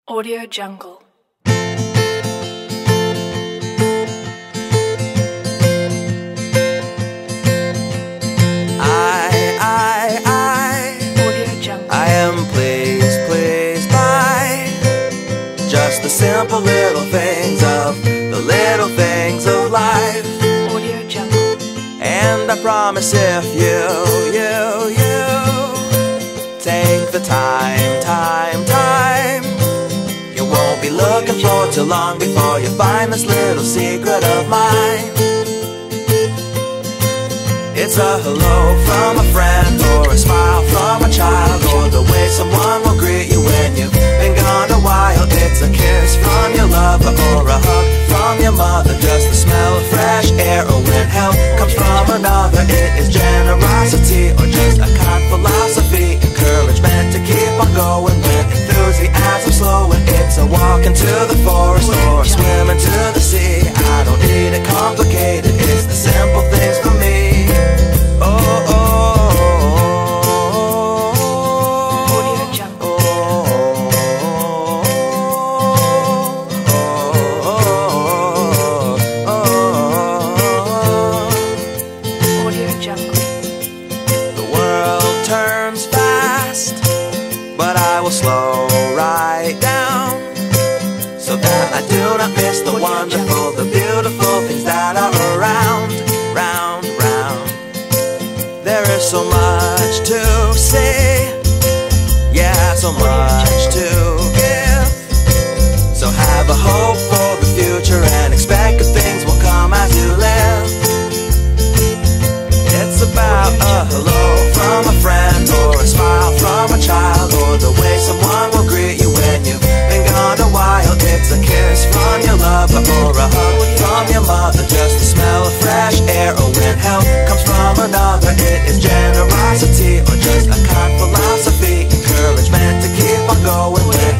Audio Jungle. Audio Jungle. I am pleased by just the simple little things of life. Audio Jungle. And I promise if you take the time, you won't be looking for too long before you find this little secret of mine. It's a hello from a friend, or a smile from a child, or the way someone will greet you when you've been gone a while. It's a kiss from your lover, or a hug from your mother, just the smell of fresh air, or when help comes from another. It is generosity, or just a kind philosophy, encouragement to keep on going when enthusiasm's slowing. It's a walk into the forest, or a swim into the sea. I don't need it complicated, it's the simple things for me. Audio Jungle. Audio Jungle. The world turns fast, but I will slow right down, so that I do not miss the wonderful, the beautiful things that are around, round. There is so much to say, yeah, so much to give. So have a hope for the future and expect that things will come as you live. It's about a hello from a friend, or a smile from a child, or the way someone will greet you when you've been gone a while. It's a kiss from your lover, or a hug from your mother, just the smell of fresh air, or when help comes from another. It is generosity, or just a kind philosophy, encouragement to keep on going when